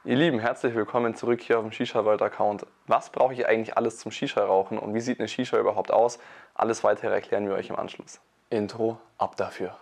Ihr Lieben, herzlich willkommen zurück hier auf dem Shisha World Account. Was brauche ich eigentlich alles zum Shisha-Rauchen und wie sieht eine Shisha überhaupt aus? Alles weitere erklären wir euch im Anschluss. Intro, ab dafür.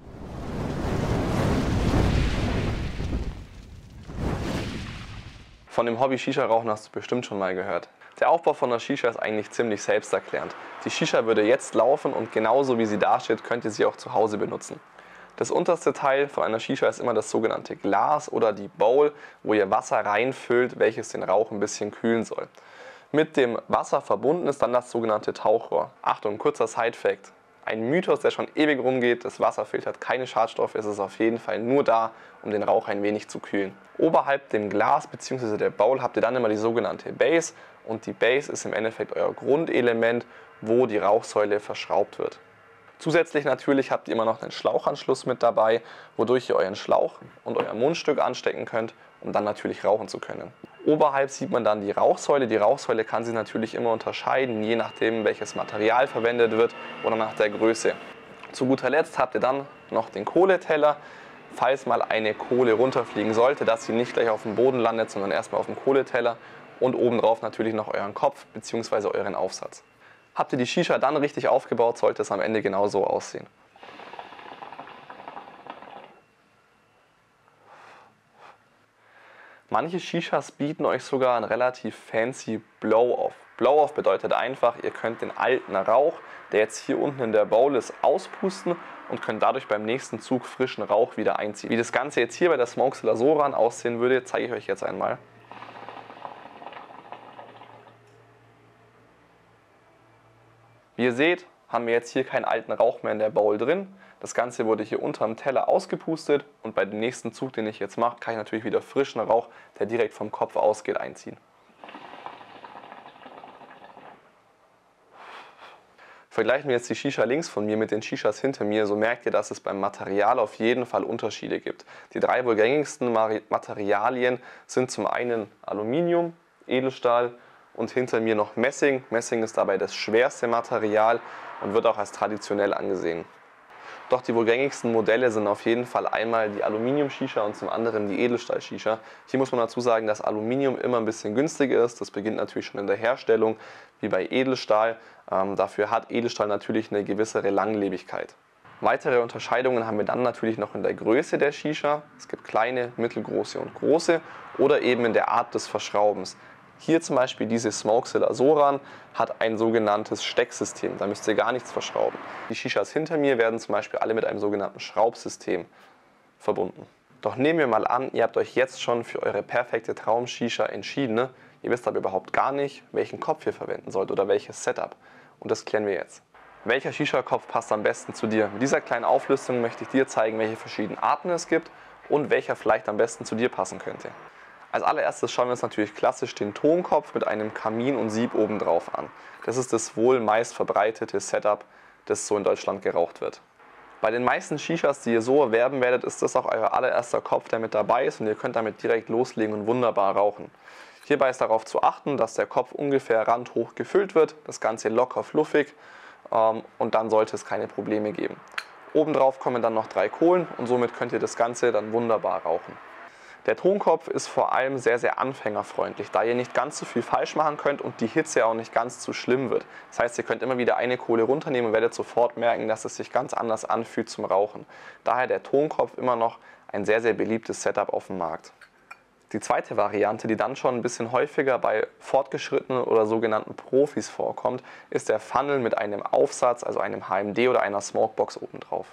Von dem Hobby Shisha-Rauchen hast du bestimmt schon mal gehört. Der Aufbau von der Shisha ist eigentlich ziemlich selbsterklärend. Die Shisha würde jetzt laufen und genauso wie sie dasteht, könnt ihr sie auch zu Hause benutzen. Das unterste Teil von einer Shisha ist immer das sogenannte Glas oder die Bowl, wo ihr Wasser reinfüllt, welches den Rauch ein bisschen kühlen soll. Mit dem Wasser verbunden ist dann das sogenannte Tauchrohr. Achtung, kurzer Side-Fact. Ein Mythos, der schon ewig rumgeht, das Wasser filtert keine Schadstoffe, es ist auf jeden Fall nur da, um den Rauch ein wenig zu kühlen. Oberhalb dem Glas bzw. der Bowl habt ihr dann immer die sogenannte Base und die Base ist im Endeffekt euer Grundelement, wo die Rauchsäule verschraubt wird. Zusätzlich natürlich habt ihr immer noch einen Schlauchanschluss mit dabei, wodurch ihr euren Schlauch und euer Mundstück anstecken könnt, um dann natürlich rauchen zu können. Oberhalb sieht man dann die Rauchsäule. Die Rauchsäule kann sich natürlich immer unterscheiden, je nachdem welches Material verwendet wird oder nach der Größe. Zu guter Letzt habt ihr dann noch den Kohleteller, falls mal eine Kohle runterfliegen sollte, dass sie nicht gleich auf dem Boden landet, sondern erstmal auf dem Kohleteller und obendrauf natürlich noch euren Kopf bzw. euren Aufsatz. Habt ihr die Shisha dann richtig aufgebaut, sollte es am Ende genau so aussehen. Manche Shishas bieten euch sogar einen relativ fancy Blow-Off. Blow-Off bedeutet einfach, ihr könnt den alten Rauch, der jetzt hier unten in der Bowl ist, auspusten und könnt dadurch beim nächsten Zug frischen Rauch wieder einziehen. Wie das Ganze jetzt hier bei der Smokezilla Soran aussehen würde, zeige ich euch jetzt einmal. Wie ihr seht, haben wir jetzt hier keinen alten Rauch mehr in der Bowl drin. Das Ganze wurde hier unterm Teller ausgepustet und bei dem nächsten Zug, den ich jetzt mache, kann ich natürlich wieder frischen Rauch, der direkt vom Kopf ausgeht, einziehen. Vergleichen wir jetzt die Shisha links von mir mit den Shishas hinter mir, so merkt ihr, dass es beim Material auf jeden Fall Unterschiede gibt. Die drei wohl gängigsten Materialien sind zum einen Aluminium, Edelstahl und hinter mir noch Messing. Messing ist dabei das schwerste Material und wird auch als traditionell angesehen. Doch die wohl gängigsten Modelle sind auf jeden Fall einmal die Aluminium-Shisha und zum anderen die Edelstahl-Shisha. Hier muss man dazu sagen, dass Aluminium immer ein bisschen günstiger ist. Das beginnt natürlich schon in der Herstellung, wie bei Edelstahl. Dafür hat Edelstahl natürlich eine gewissere Langlebigkeit. Weitere Unterscheidungen haben wir dann natürlich noch in der Größe der Shisha. Es gibt kleine, mittelgroße und große oder eben in der Art des Verschraubens. Hier zum Beispiel diese Smokezilla Soran hat ein sogenanntes Stecksystem, da müsst ihr gar nichts verschrauben. Die Shishas hinter mir werden zum Beispiel alle mit einem sogenannten Schraubsystem verbunden. Doch nehmen wir mal an, ihr habt euch jetzt schon für eure perfekte Traum-Shisha entschieden. Ne? Ihr wisst aber überhaupt gar nicht, welchen Kopf ihr verwenden sollt oder welches Setup. Und das klären wir jetzt. Welcher Shisha-Kopf passt am besten zu dir? Mit dieser kleinen Auflistung möchte ich dir zeigen, welche verschiedenen Arten es gibt und welcher vielleicht am besten zu dir passen könnte. Als allererstes schauen wir uns natürlich klassisch den Tonkopf mit einem Kamin und Sieb obendrauf an. Das ist das wohl meist verbreitete Setup, das so in Deutschland geraucht wird. Bei den meisten Shishas, die ihr so erwerben werdet, ist das auch euer allererster Kopf, der mit dabei ist und ihr könnt damit direkt loslegen und wunderbar rauchen. Hierbei ist darauf zu achten, dass der Kopf ungefähr randhoch gefüllt wird, das Ganze locker fluffig und dann sollte es keine Probleme geben. Obendrauf kommen dann noch 3 Kohlen und somit könnt ihr das Ganze dann wunderbar rauchen. Der Tonkopf ist vor allem sehr, sehr anfängerfreundlich, da ihr nicht ganz so viel falsch machen könnt und die Hitze auch nicht ganz zu schlimm wird. Das heißt, ihr könnt immer wieder eine Kohle runternehmen und werdet sofort merken, dass es sich ganz anders anfühlt zum Rauchen. Daher der Tonkopf immer noch ein sehr, sehr beliebtes Setup auf dem Markt. Die zweite Variante, die dann schon ein bisschen häufiger bei fortgeschrittenen oder sogenannten Profis vorkommt, ist der Funnel mit einem Aufsatz, also einem HMD oder einer Smokebox obendrauf.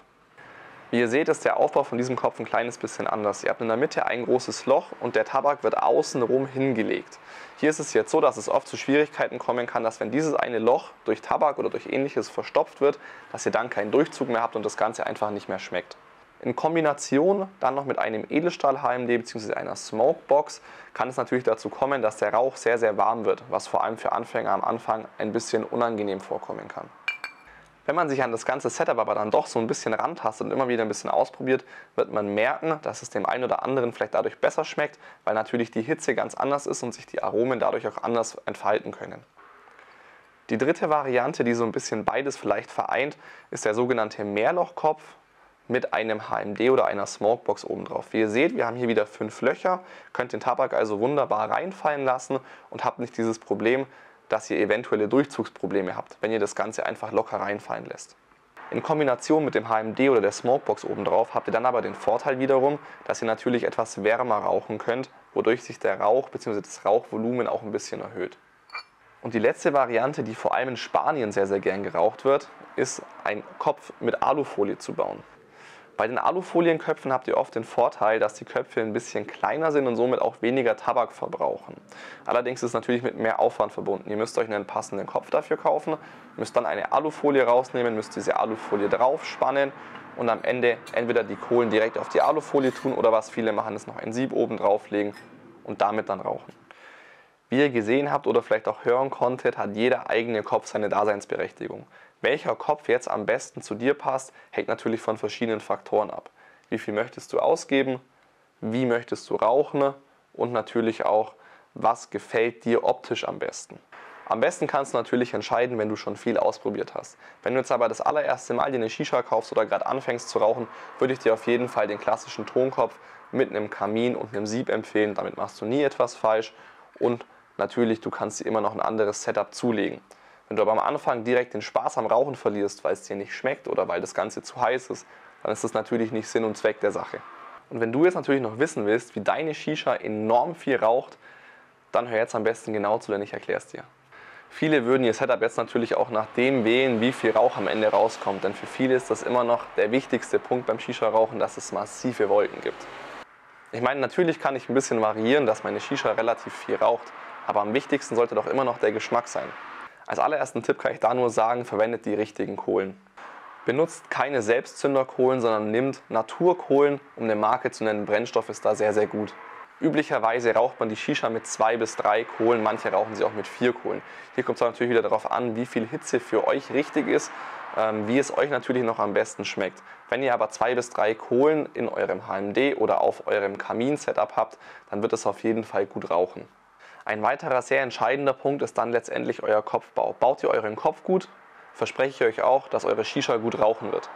Wie ihr seht, ist der Aufbau von diesem Kopf ein kleines bisschen anders. Ihr habt in der Mitte ein großes Loch und der Tabak wird außenrum hingelegt. Hier ist es jetzt so, dass es oft zu Schwierigkeiten kommen kann, dass wenn dieses eine Loch durch Tabak oder durch ähnliches verstopft wird, dass ihr dann keinen Durchzug mehr habt und das Ganze einfach nicht mehr schmeckt. In Kombination dann noch mit einem Edelstahl-HMD bzw. einer Smokebox kann es natürlich dazu kommen, dass der Rauch sehr, sehr warm wird, was vor allem für Anfänger am Anfang ein bisschen unangenehm vorkommen kann. Wenn man sich an das ganze Setup aber dann doch so ein bisschen rantastet und immer wieder ein bisschen ausprobiert, wird man merken, dass es dem einen oder anderen vielleicht dadurch besser schmeckt, weil natürlich die Hitze ganz anders ist und sich die Aromen dadurch auch anders entfalten können. Die dritte Variante, die so ein bisschen beides vielleicht vereint, ist der sogenannte Mehrlochkopf mit einem HMD oder einer Smokebox oben drauf. Wie ihr seht, wir haben hier wieder 5 Löcher, könnt den Tabak also wunderbar reinfallen lassen und habt nicht dieses Problem, dass ihr eventuelle Durchzugsprobleme habt, wenn ihr das Ganze einfach locker reinfallen lässt. In Kombination mit dem HMD oder der Smokebox oben drauf habt ihr dann aber den Vorteil wiederum, dass ihr natürlich etwas wärmer rauchen könnt, wodurch sich der Rauch bzw. das Rauchvolumen auch ein bisschen erhöht. Und die letzte Variante, die vor allem in Spanien sehr, sehr gern geraucht wird, ist einen Kopf mit Alufolie zu bauen. Bei den Alufolienköpfen habt ihr oft den Vorteil, dass die Köpfe ein bisschen kleiner sind und somit auch weniger Tabak verbrauchen. Allerdings ist es natürlich mit mehr Aufwand verbunden. Ihr müsst euch einen passenden Kopf dafür kaufen, müsst dann eine Alufolie rausnehmen, müsst diese Alufolie drauf spannen und am Ende entweder die Kohlen direkt auf die Alufolie tun oder was viele machen, ist noch ein Sieb oben drauflegen und damit dann rauchen. Wie ihr gesehen habt oder vielleicht auch hören konntet, hat jeder eigene Kopf seine Daseinsberechtigung. Welcher Kopf jetzt am besten zu dir passt, hängt natürlich von verschiedenen Faktoren ab. Wie viel möchtest du ausgeben, wie möchtest du rauchen und natürlich auch, was gefällt dir optisch am besten. Am besten kannst du natürlich entscheiden, wenn du schon viel ausprobiert hast. Wenn du jetzt aber das allererste Mal dir eine Shisha kaufst oder gerade anfängst zu rauchen, würde ich dir auf jeden Fall den klassischen Tonkopf mit einem Kamin und einem Sieb empfehlen. Damit machst du nie etwas falsch und natürlich, du kannst dir immer noch ein anderes Setup zulegen. Wenn du aber am Anfang direkt den Spaß am Rauchen verlierst, weil es dir nicht schmeckt oder weil das Ganze zu heiß ist, dann ist das natürlich nicht Sinn und Zweck der Sache. Und wenn du jetzt natürlich noch wissen willst, wie deine Shisha enorm viel raucht, dann hör jetzt am besten genau zu, denn ich erkläre es dir. Viele würden ihr Setup jetzt natürlich auch nach dem wählen, wie viel Rauch am Ende rauskommt, denn für viele ist das immer noch der wichtigste Punkt beim Shisha-Rauchen, dass es massive Wolken gibt. Ich meine, natürlich kann ich ein bisschen variieren, dass meine Shisha relativ viel raucht, aber am wichtigsten sollte doch immer noch der Geschmack sein. Als allerersten Tipp kann ich da nur sagen, verwendet die richtigen Kohlen. Benutzt keine Selbstzünderkohlen, sondern nimmt Naturkohlen, um eine Marke zu nennen. Brennstoff ist da sehr, sehr gut. Üblicherweise raucht man die Shisha mit 2 bis 3 Kohlen, manche rauchen sie auch mit 4 Kohlen. Hier kommt es natürlich wieder darauf an, wie viel Hitze für euch richtig ist, wie es euch natürlich noch am besten schmeckt. Wenn ihr aber 2 bis 3 Kohlen in eurem HMD oder auf eurem Kamin-Setup habt, dann wird es auf jeden Fall gut rauchen. Ein weiterer sehr entscheidender Punkt ist dann letztendlich euer Kopfbau. Baut ihr euren Kopf gut, verspreche ich euch auch, dass eure Shisha gut rauchen wird.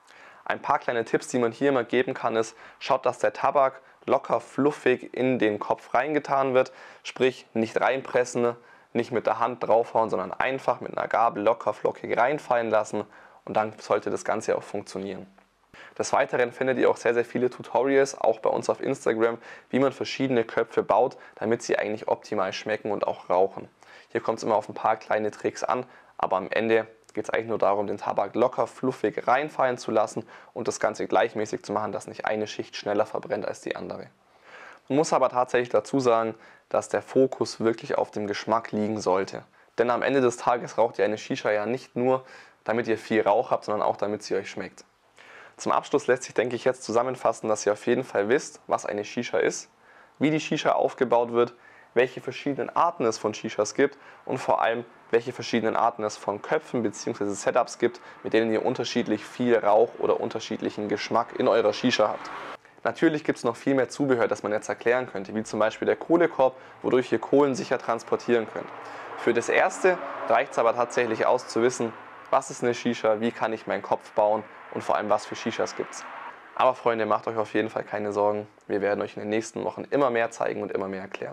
Ein paar kleine Tipps, die man hier immer geben kann, ist, schaut, dass der Tabak locker fluffig in den Kopf reingetan wird. Sprich, nicht reinpressen, nicht mit der Hand draufhauen, sondern einfach mit einer Gabel locker flockig reinfallen lassen und dann sollte das Ganze auch funktionieren. Des Weiteren findet ihr auch sehr, sehr viele Tutorials, auch bei uns auf Instagram, wie man verschiedene Köpfe baut, damit sie eigentlich optimal schmecken und auch rauchen. Hier kommt es immer auf ein paar kleine Tricks an, aber am Ende geht es eigentlich nur darum, den Tabak locker fluffig reinfallen zu lassen und das Ganze gleichmäßig zu machen, dass nicht eine Schicht schneller verbrennt als die andere. Man muss aber tatsächlich dazu sagen, dass der Fokus wirklich auf dem Geschmack liegen sollte. Denn am Ende des Tages raucht ihr eine Shisha ja nicht nur, damit ihr viel Rauch habt, sondern auch damit sie euch schmeckt. Zum Abschluss lässt sich, denke ich, jetzt zusammenfassen, dass ihr auf jeden Fall wisst, was eine Shisha ist, wie die Shisha aufgebaut wird, welche verschiedenen Arten es von Shishas gibt und vor allem, welche verschiedenen Arten es von Köpfen bzw. Setups gibt, mit denen ihr unterschiedlich viel Rauch oder unterschiedlichen Geschmack in eurer Shisha habt. Natürlich gibt es noch viel mehr Zubehör, das man jetzt erklären könnte, wie zum Beispiel der Kohlekorb, wodurch ihr Kohlen sicher transportieren könnt. Für das Erste reicht es aber tatsächlich aus zu wissen, was ist eine Shisha, wie kann ich meinen Kopf bauen und vor allem was für Shishas gibt es. Aber Freunde, macht euch auf jeden Fall keine Sorgen, wir werden euch in den nächsten Wochen immer mehr zeigen und immer mehr erklären.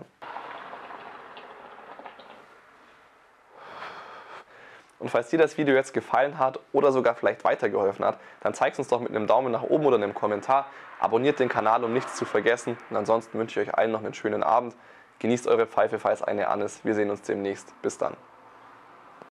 Und falls dir das Video jetzt gefallen hat oder sogar vielleicht weitergeholfen hat, dann zeigt es uns doch mit einem Daumen nach oben oder einem Kommentar. Abonniert den Kanal, um nichts zu vergessen. Und ansonsten wünsche ich euch allen noch einen schönen Abend. Genießt eure Pfeife, falls eine an ist. Wir sehen uns demnächst. Bis dann.